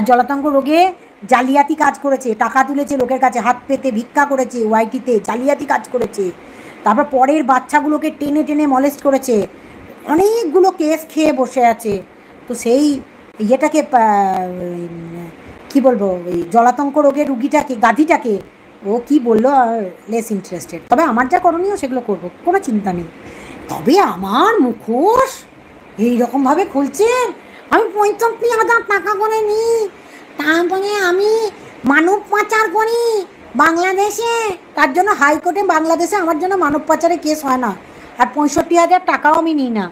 জলাতঙ্ক রোগে জালিয়াতি কাজ করেছে, টাকা তুলেছে লোকের কাছে, হাত পেতে ভিক্ষা করেছে, ওয়াইটিতে জালিয়াতি কাজ করেছে, তারপর পরের বাচ্চাগুলোকে টেনে টেনে মলেস্ট করেছে, অনেকগুলো কেস খেয়ে বসে আছে। তো সেই ইয়েটাকে কি বলবো, ওই জলাতঙ্ক রোগের রুগীটাকে, গাধিটাকে ও কি বললো, লেস ইন্টারেস্টেড। তবে আমার যা করণীয় সেগুলো করবো, কোনো চিন্তা নেই। তবে আমার মুখোশ এইরকমভাবে খুলছেন, আমি 45,000 টাকা করে নিই, তারপরে আমি মানব পাচার করি বাংলাদেশে, তার জন্য হাইকোর্টে বাংলাদেশে আমার জন্য মানব পাচারের কেস হয় না, আর 65,000 টাকাও আমি নিই না।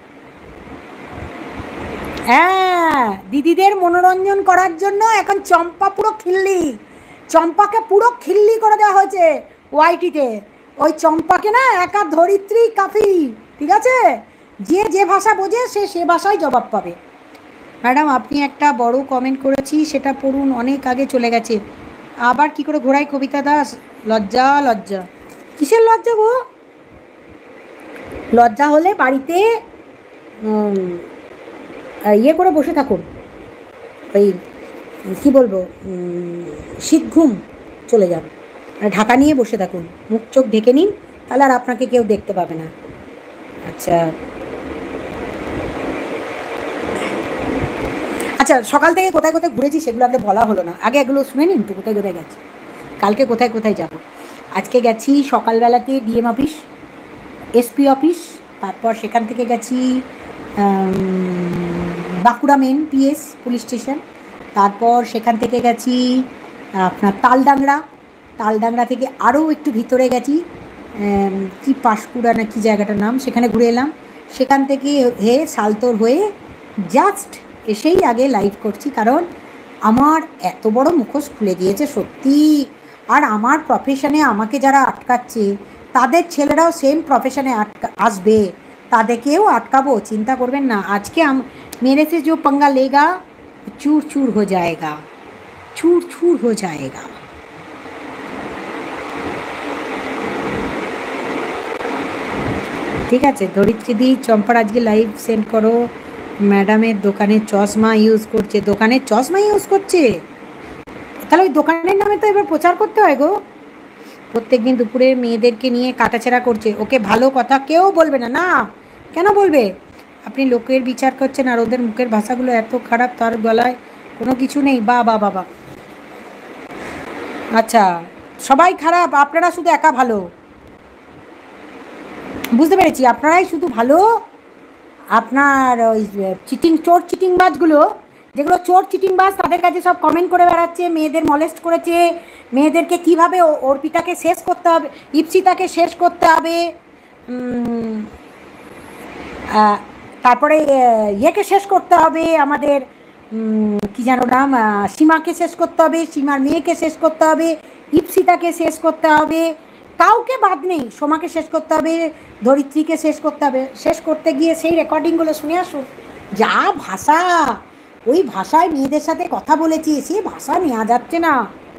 হ্যাঁ, দিদিদের মনোরঞ্জন করার জন্য এখন চম্পা পুরো খিল্লি, চম্পাকে পুরো খিল্লি করে দেওয়া হয়েছে ওয়াইটিতে। ওই চম্পাকে না একা ধরিত্রী কাফি, ঠিক আছে? যে যে ভাষা বোঝে সে সে ভাষায় জবাব পাবে। ম্যাডাম আপনি একটা বড় কমেন্ট করেছি, সেটা পড়ুন, অনেক আগে চলে গেছে। আবার কি করে ঘোরাই কবিতা দাস? লজ্জা লজ্জা, কিসের লজ্জা গো? লজ্জা হলে বাড়িতে ইয়ে করে বসে থাকুন, ওই কী বলবো, শীত ঘুম চলে যান, ঢাকা নিয়ে বসে থাকুন, মুখ চোখ ঢেকে নিন, তাহলে আর আপনাকে কেউ দেখতে পাবে না। আচ্ছা আচ্ছা, সকাল থেকে কোথায় কোথায় ঘুরেছি সেগুলো আগে বলা হলো না, আগে এগুলো শুনে নিন তো, কোথায় কোথায় গেছি, কালকে কোথায় কোথায় যাব। আজকে গেছি সকালবেলাতে ডিএম অফিস, এসপি অফিস, তারপর সেখান থেকে গেছি Bankura main PS police station, তারপর সেখান থেকে গেছি আপনার তালডাংরা, তালডাংরা থেকে আরও একটু ভিতরে গেছি, কি পাঁশকুড়া না কি জায়গাটার নাম, সেখানে ঘুরে এলাম। সেখান থেকে সালতোর হয়ে জাস্ট এসেই আগে লাইভ করছি, কারণ আমার এত বড় মুখোশ খুলে দিয়েছে সত্যি। আর আমার প্রফেশনে আমাকে যারা আটকাচ্ছে তাদের ছেলেরাও সেম প্রফেশনে আসবে, তাদেরকেও আটকাবো, চিন্তা করবেন না। আজকে मेरे से जो पंगा लेगा चूर चूर हो जाएगा, चूर चूर हो जाएगा। ঠিক আছে ধরিত্রীদি, চম্পার আজকে লাইভ সেন্ড করো। ম্যাডামের দোকানে চশমা ইউজ করছে, দোকানের চশমা ইউজ করছে, তাহলে ওই দোকানের নামে তো এবার প্রচার করতে হয় গো। প্রত্যেকদিন দুপুরে মেয়েদেরকে নিয়ে কাটাছেড়া করছে, ওকে ভালো কথা কেউ বলবে না। না, কেন বলবে? আপনি লোকের বিচার করছেন আর ওদের মুখের ভাষাগুলো এত খারাপ, তার গলায় কোনো কিছু নেই। বা বা বাবা, আচ্ছা সবাই খারাপ, আপনারা শুধু একা ভালো, বুঝতে পেরেছি, আপনারাই শুধু ভালো। আপনার ওই চিটিং, চোর চিটিংবাজগুলো, যেগুলো চোর চিটিংবাজ, তাদের কাছে সব কমেন্ট করে বেড়াচ্ছে, মেয়েদের মলেস্ট করেছে, মেয়েদেরকে কীভাবে অর্পিতাকে শেষ করতে হবে, ইপসিতাকে শেষ করতে হবে, তারপরে ইয়েকে শেষ করতে হবে, আমাদের কি যেন নাম, সীমাকে শেষ করতে হবে, সীমার মেয়েকে শেষ করতে হবে, ইপসিতাকে শেষ করতে হবে, কাউকে বাদ নেই, সোমাকে শেষ করতে হবে, ধরিত্রীকে শেষ করতে হবে। শেষ করতে গিয়ে সেই রেকর্ডিংগুলো শুনে আসুন, যা ভাষা, ওই ভাষায় মেয়েদের সাথে কথা বলেছি, সে ভাষা নেওয়া যাচ্ছে না।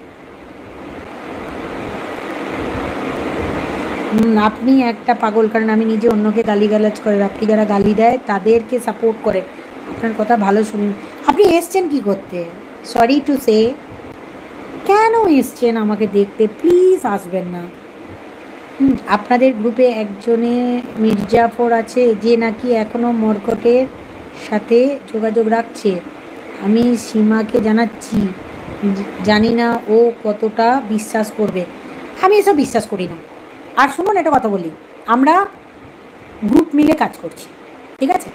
আপনি একটা পাগল, কারণ আমি নিজে অন্যকে গালিগালাজ করে, আপনি যারা গালি দেয় তাদেরকে সাপোর্ট করে। আপনার কথা ভালো শুনুন। আপনি এসছেন কি করতে? সরি টু সে, কেন এসছেন আমাকে দেখতে? প্লিজ আসবেন না। আপনাদের গ্রুপে একজনে মির্জাফর আছে, যে নাকি এখনও মরকটের সাথে যোগাযোগ রাখছে। আমি সীমাকে জানাচ্ছি, জানি না ও কতটা বিশ্বাস করবে। আমি এসব বিশ্বাস করি না। আর শুনুন, একটা কথা বলি, আমরা গ্রুপ মিলে কাজ করছি, ঠিক আছে?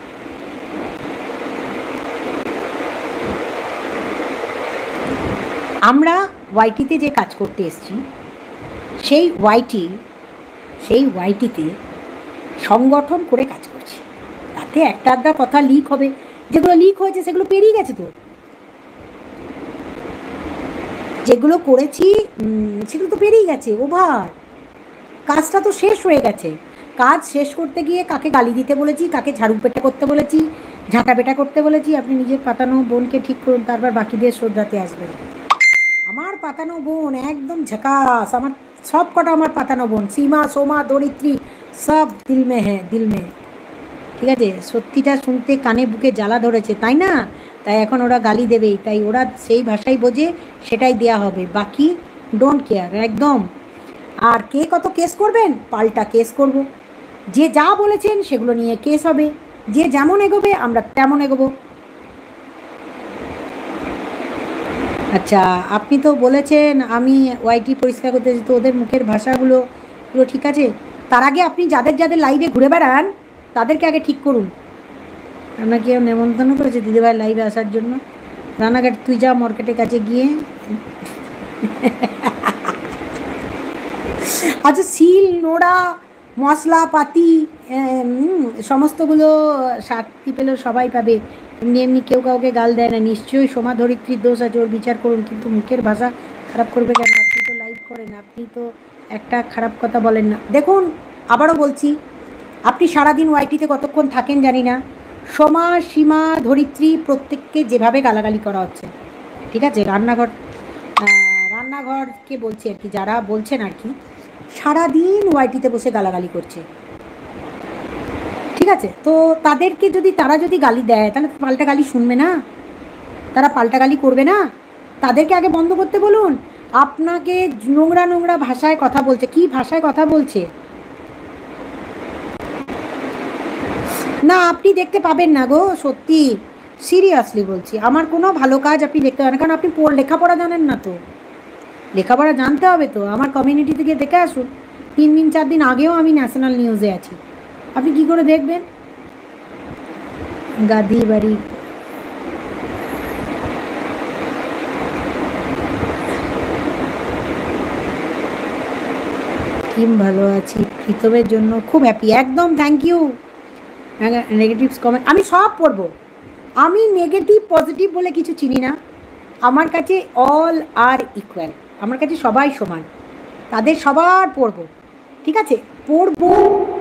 আমরা ওয়াইটিতে যে কাজ করতে এসেছি, সেই ওয়াইটিতে সংগঠন করে কাজ করছি। তাতে একটা আধটা কথা লিক হবে, যেগুলো লিক হয়েছে সেগুলো পেরিয়ে গেছে তো, যেগুলো করেছি সেগুলো তো পেরিয়ে গেছে, ওভার, কাজটা তো শেষ হয়ে গেছে। কাজ শেষ করতে গিয়ে কাকে গালি দিতে বলেছি, কাকে ঝাড়ু পেটা করতে বলেছি, ঝাঁটা পেটা করতে বলেছি, আপনি নিজের পাতানো বোনকে ঠিক করুন, তারপর বাকিদের শ্রদ্ধাতে আসবেন। আমার পাতানো বোন একদম ঝাকাস, আমার সব কটা আমার পাতানো বোন, সীমা, সোমা, ধরিত্রী, সব দিল মে, ঠিক আছে? সত্যিটা শুনতে কানে বুকে জ্বালা ধরেছে, তাই না? তাই এখন ওরা গালি দেবেই, তাই ওরা সেই ভাষাই বোঝে, সেটাই দেয়া হবে, বাকি ডোন্ট কেয়ার একদম। আর কে কত কেস করবেন, পাল্টা কেস করব, যে যা বলেছেন সেগুলো নিয়ে কেস হবে, যে যেমন এগোবে আমরা তেমন এগোবো। আচ্ছা, আপনি তো বলেছেন আমি ওয়াইটি পরিষ্কার করতে, তো ওদের মুখের ভাষাগুলো পুরো ঠিক আছে। তার আগে আপনি যাদের যাদের লাইভে ঘুরে বেড়ান তাদেরকে আগে ঠিক করুন। আপনাকে কেউ নেমন্তন্ন করেছে দিদিভাই লাইভে আসার জন্য? রানাঘাট তুই যা মার্কেটের কাছে গিয়ে আচ্ছা, শিল নোড়া মশলাপাতি সমস্তগুলো শাস্তি পেলেও সবাই পাবে, এমনি এমনি কেউ কাউকে গাল দেয় না। নিশ্চয়ই সোমা ধরিত্রীর দোষ আছে, ওর বিচার করুন, কিন্তু মুখের ভাষা খারাপ করবে কেন? আপনি তো লাইভ করেন, আপনি তো একটা খারাপ কথা বলেন না। দেখুন, আবারও বলছি, আপনি সারাদিন ওয়াইটিতে কতক্ষণ থাকেন জানি না, সোমা সীমা ধরিত্রী প্রত্যেককে যেভাবে গালাগালি করা হচ্ছে, ঠিক আছে, রান্নাঘরকে বলছি আর কি, যারা বলছেন আর কি, সারাদিন ওয়াইটিতে বসে গালাগালি করছে, ঠিক আছে। তো তাদেরকে যদি তারা যদি গালি দেয় তাহলে পাল্টা গালি শুনবে না, তারা পাল্টা গালি করবে না। তাদেরকে আগে বন্ধ করতে বলুন। আপনাকে নোংরা নোংরা ভাষায় কথা বলছে, কি ভাষায় কথা বলছে না আপনি দেখতে পাবেন না গো, সত্যি সিরিয়াসলি বলছি, আমার কোনো ভালো কাজ আপনি দেখতে পাবেন না, কারণ আপনি লেখাপড়া জানেন না। তো লেখাপড়া জানতে হবে তো, আমার কমিউনিটি থেকে দেখে আসুন। 3 দিন 4 দিন আগেও আমি ন্যাশনাল নিউজে আছি, আপনি কি করে দেখবেন? গাদি বাড়ি টিম ভালো আছি, প্রীতমের জন্য খুব হ্যাপি, একদম থ্যাংক ইউ। নেগেটিভস কমেন্ট আমি সব পড়বো, আমি নেগেটিভ পজিটিভ বলে কিছু চিনি না, আমার কাছে অল আর ইকুয়াল, আমার কাছে সবাই সমান, তাদের সবার পড়বো, ঠিক আছে, পড়বো,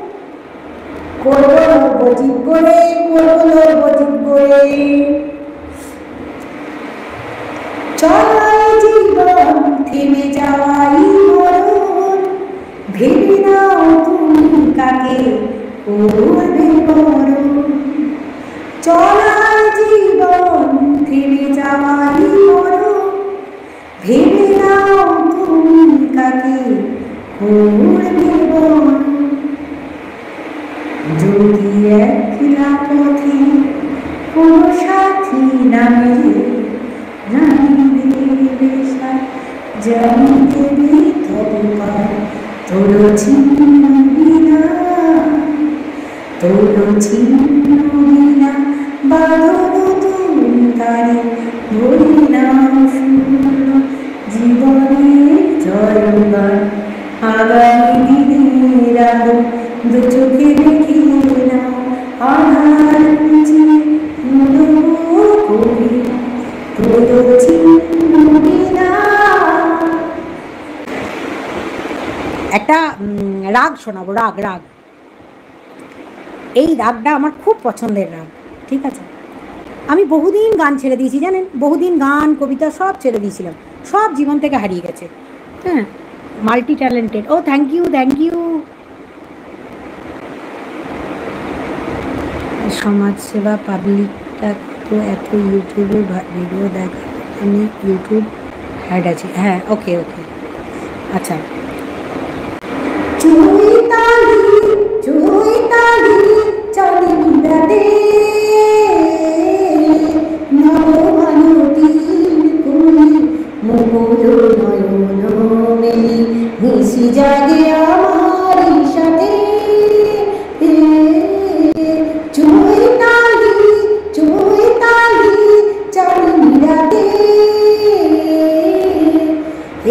করবো বজিব করে, করবো বজিব করে, চলাই জীবন থেমে যাওয়াই মরণ, ভেবে নাও তুমি কাকে করবে মরণ, চলাই জীবন থেমে যাওয়াই মরণ, ভেবে নাও তুমি কাকে করবে মরণ, যদি একলা পথে কোনো সাথী না মিলে, জানিতে বিধবার তোর ছিন্ন বিনা, তোর ছিন্ন বিনা বাদল তুঙ্গারে ধরি নাম শূন্য জীবনের জয়গান, আগামী দিনের আলো দু চোখে দেখি না, আধার বুঝি করি তোর ছিন্ন বিনা। একটা রাগ শোনাবো, রাগ রাগ, এই রাগটা আমার খুব পছন্দের রাগ, ঠিক আছে। আমি বহুদিন গান ছেড়ে দিয়েছি জানেন, বহুদিন গান কবিতা সব ছেড়ে দিয়েছিলাম, সব জীবন থেকে হারিয়ে গেছে। হ্যাঁ, মাল্টি ট্যালেন্টেড, ও থ্যাংক ইউ থ্যাংক ইউ। সমাজসেবা পাবলিকটা তো এত ইউটিউবে ভিডিও দেখা, আমি ইউটিউব অ্যাড আছি, হ্যাঁ ওকে ওকে আচ্ছা। চৈতালি চৈতালি চাঁদিনা দে, নবভানুতি কুলি মুকুল নয়ন মেলি, নিশি জাগে আমার সাথে, চৈতালি চৈতালি চাঁদিনা দে, হে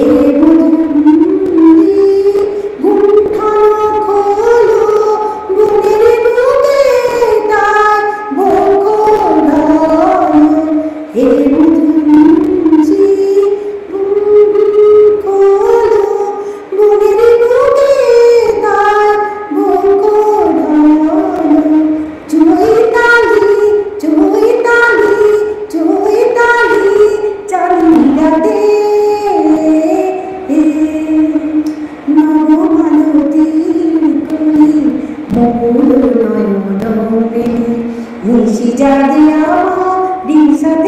নিশি জাগে আমার দিশাতে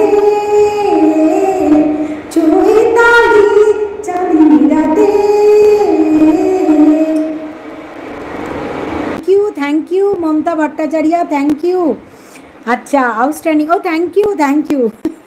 ইউ মমতা ভট্টাচার্য, থ্যাংক ইউ। আচ্ছা, আউটস্ট্যান্ডিং, ও thank you, thank you.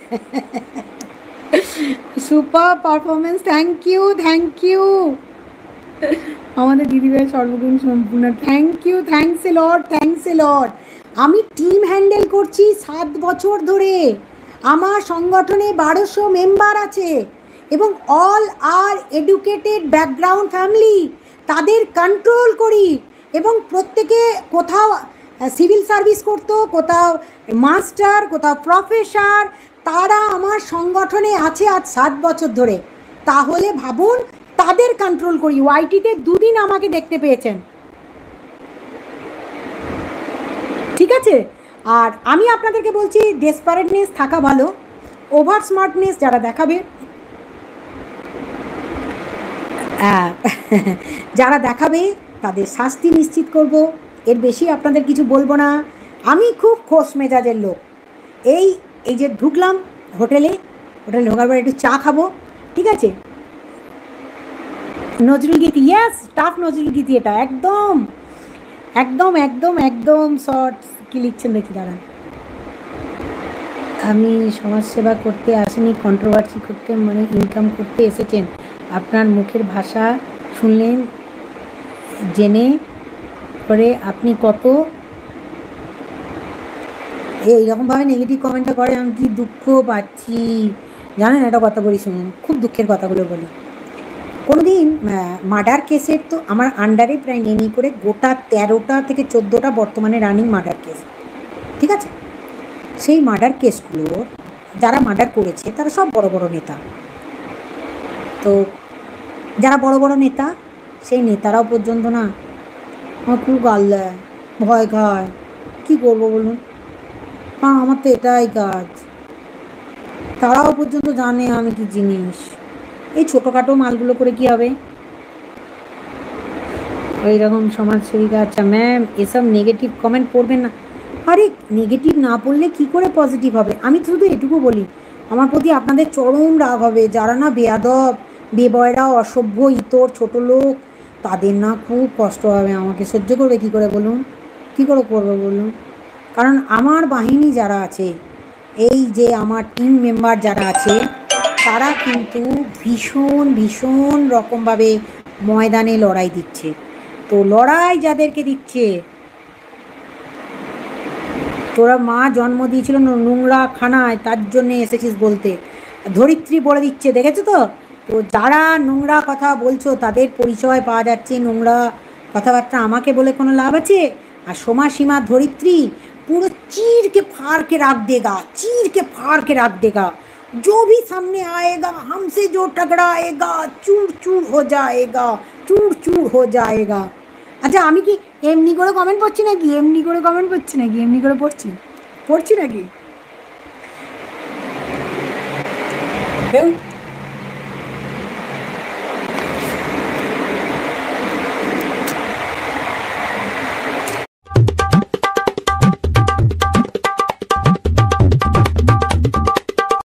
Super performance, thank you, thank you. আমাদের দিদিভাই সর্বগুণ সম্পূর্ণ, thank you, thanks a lot, thanks a lot. আমি টিম হ্যান্ডেল করছি 7 বছর ধরে, আমার সংগঠনে 1200 মেম্বার আছে এবং all are educated background family, তাদের কন্ট্রোল করি এবং প্রত্যেকে কোথাও সিভিল সার্ভিস করতো, কোথাও মাস্টার, কোথাও প্রফেসর, তারা আমার সংগঠনে আছে আজ 7 বছর ধরে। তাহলে ভাবুন, তাদের কন্ট্রোল করি। ওয়াইটিতে 2 দিন আমাকে দেখতে পেয়েছেন, ঠিক আছে? আর আমি আপনাদেরকে বলছি, ডেসপারেটনেস থাকা ভালো, ওভার স্মার্টনেস যারা দেখাবে, যারা দেখাবে তাদের শাস্তি নিশ্চিত করব, এর বেশি আপনাদের কিছু বলবো না। আমি খুব খোশ মেজাজের লোক। এই এই যে ঢুকলাম হোটেলে ঢোকার পর একটু চা খাবো, ঠিক আছে? নজরুল গীতি, ইয়েস, টাফ নজরুল গীতি এটা, একদম একদম একদম একদম শর্ট। কি লিখছেন দেখি, দাঁড়ান। আমি সমাজসেবা করতে আসেনি, কন্ট্রোভার্সি করতে, মানে ইনকাম করতে এসেছেন। আপনার মুখের ভাষা শুনলেন, জেনে করে আপনি কত এইরকমভাবে নেগেটিভ কমেন্টটা করে, আমি কি দুঃখ পাচ্ছি জানেন। একটা কথা বলি শুনুন, খুব দুঃখের কথাগুলো বলি। কোনোদিন মার্ডার কেসের তো আমার আন্ডারে প্রায় নেই করে গোটা 13টা থেকে 14টা বর্তমানে রানিং মার্ডার কেস, ঠিক আছে? সেই মার্ডার কেসগুলো যারা মার্ডার করেছে তারা সব বড় বড় নেতা। তো যারা বড় বড় নেতা, সেই নেতারাও পর্যন্ত না আমার খুব গাল দেয়, ভয় খায়। কী করবো বলুন, কারণ আমার তো এটাই কাজ। তারাও পর্যন্ত জানে আমি কি জিনিস। এই ছোটোখাটো মালগুলো করে কি হবে? ওই রকম সমাজসেবিকা। আচ্ছা ম্যাম, এসব নেগেটিভ কমেন্ট পড়বেন না। আরে নেগেটিভ না পড়লে কি করে পজিটিভ হবে? আমি শুধু এটুকু বলি, আমার প্রতি আপনাদের চরম রাগ হবে, যারা না বেয়াদব, বেবয়রা, অসভ্য, ইতর, ছোটো লোক, তাদের না খুব কষ্ট হবে। আমাকে সহ্য করবে কী করে বলুন? কী করে করবে বলুন? কারণ আমার বাহিনী যারা আছে, এই যে আমার টিম মেম্বার যারা আছে, তারা কিন্তু ভীষণ ভীষণ রকমভাবে ময়দানে লড়াই দিচ্ছে। তো লড়াই যাদেরকে দিচ্ছে, তোরা মা জন্ম দিয়েছিল নোংরা খানায়, তার জন্যে এসেছিস বলতে, ধরিত্রী বলে দিচ্ছে, দেখেছো তো? তো যারা নোংরা কথা বলছো তাদের পরিচয় পাওয়া যাচ্ছে, নোংরা কথাবার্তা আমাকে বলে কোনো লাভ আছে? আর সোমা সীমা ধরিত্রী पूरा चीर के फाड़ के रख देगा, चीर के फाड़ के रख देगा। जो भी सामने आएगा, हमसे जो टकराएगा, चूर चूर हो जाएगा, चूर चूर हो जाएगा। আচ্ছা আমি কি এমনি করে কমেন্ট পড়ছি নাকি? এমনি করে কমেন্ট পড়ছি নাকি? এমনি করে পড়ছি নাকি?